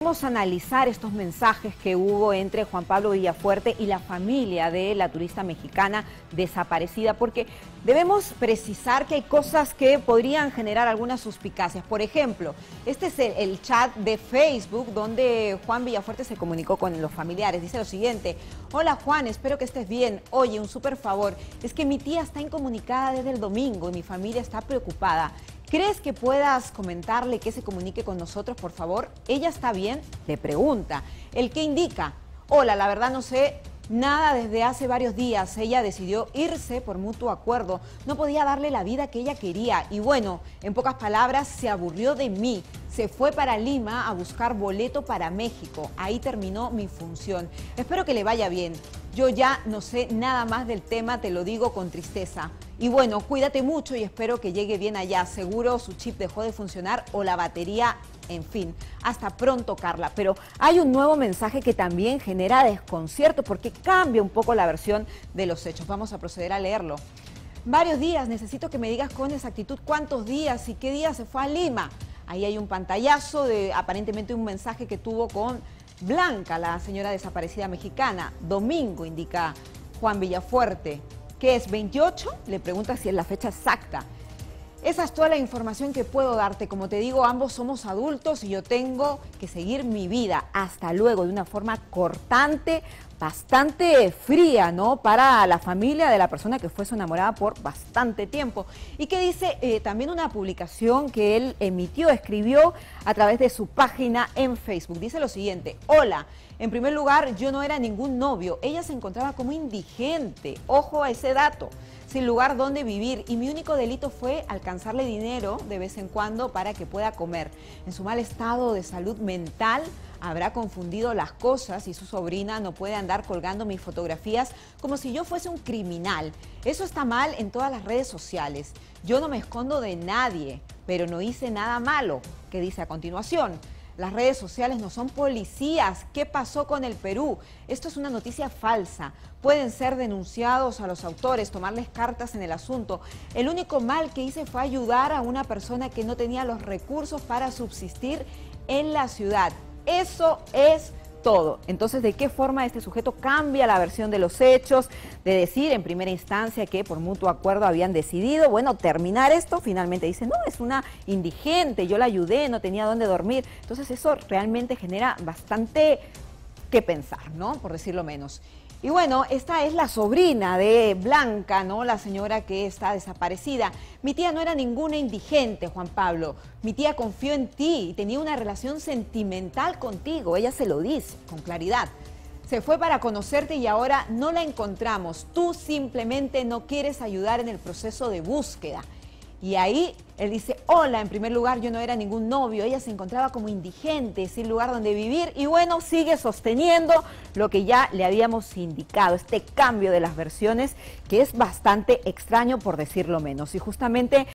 Vamos a analizar estos mensajes que hubo entre Juan Pablo Villafuerte y la familia de la turista mexicana desaparecida, porque debemos precisar que hay cosas que podrían generar algunas suspicacias. Por ejemplo, este es el chat de Facebook donde Juan Villafuerte se comunicó con los familiares. Dice lo siguiente: hola Juan, espero que estés bien. Oye, un súper favor, es que mi tía está incomunicada desde el domingo y mi familia está preocupada. ¿Crees que puedas comentarle que se comunique con nosotros, por favor? ¿Ella está bien? Le pregunta. El que indica: hola, la verdad no sé nada desde hace varios días. Ella decidió irse por mutuo acuerdo. No podía darle la vida que ella quería. Y bueno, en pocas palabras, se aburrió de mí. Se fue para Lima a buscar boleto para México. Ahí terminó mi función. Espero que le vaya bien. Yo ya no sé nada más del tema, te lo digo con tristeza. Y bueno, cuídate mucho y espero que llegue bien allá. Seguro su chip dejó de funcionar o la batería, en fin. Hasta pronto, Carla. Pero hay un nuevo mensaje que también genera desconcierto porque cambia un poco la versión de los hechos. Vamos a proceder a leerlo. Varios días, necesito que me digas con exactitud cuántos días y qué día se fue a Lima. Ahí hay un pantallazo de aparentemente un mensaje que tuvo con Blanca, la señora desaparecida mexicana. Domingo, indica Juan Villafuerte. ¿Qué es, 28? Le pregunta si es la fecha exacta. Esa es toda la información que puedo darte. Como te digo, ambos somos adultos y yo tengo que seguir mi vida. Hasta luego, de una forma cortante, bastante fría, ¿no? Para la familia de la persona que fue su enamorada por bastante tiempo. Y que dice también una publicación que él escribió a través de su página en Facebook. Dice lo siguiente: hola, en primer lugar, yo no era ningún novio. Ella se encontraba como indigente. Ojo a ese dato. Sin lugar donde vivir, y mi único delito fue alcanzarle dinero de vez en cuando para que pueda comer. En su mal estado de salud mental habrá confundido las cosas y su sobrina no puede andar colgando mis fotografías como si yo fuese un criminal. Eso está mal en todas las redes sociales. Yo no me escondo de nadie, pero no hice nada malo. ¿Qué dice a continuación? Las redes sociales no son policías. ¿Qué pasó con el Perú? Esto es una noticia falsa. Pueden ser denunciados a los autores, tomarles cartas en el asunto. El único mal que hice fue ayudar a una persona que no tenía los recursos para subsistir en la ciudad. Eso es todo. Entonces, ¿de qué forma este sujeto cambia la versión de los hechos? De decir en primera instancia que por mutuo acuerdo habían decidido, bueno, terminar esto. Finalmente dice, no, es una indigente, yo la ayudé, no tenía dónde dormir. Entonces eso realmente genera bastante que pensar, ¿no? Por decirlo menos. Y bueno, esta es la sobrina de Blanca, ¿no? La señora que está desaparecida. Mi tía no era ninguna indigente, Juan Pablo. Mi tía confió en ti y tenía una relación sentimental contigo. Ella se lo dice con claridad. Se fue para conocerte y ahora no la encontramos. Tú simplemente no quieres ayudar en el proceso de búsqueda. Y ahí él dice, hola, en primer lugar yo no era ningún novio, ella se encontraba como indigente, sin lugar donde vivir, y bueno, sigue sosteniendo lo que ya le habíamos indicado, este cambio de las versiones que es bastante extraño por decirlo menos. Y justamente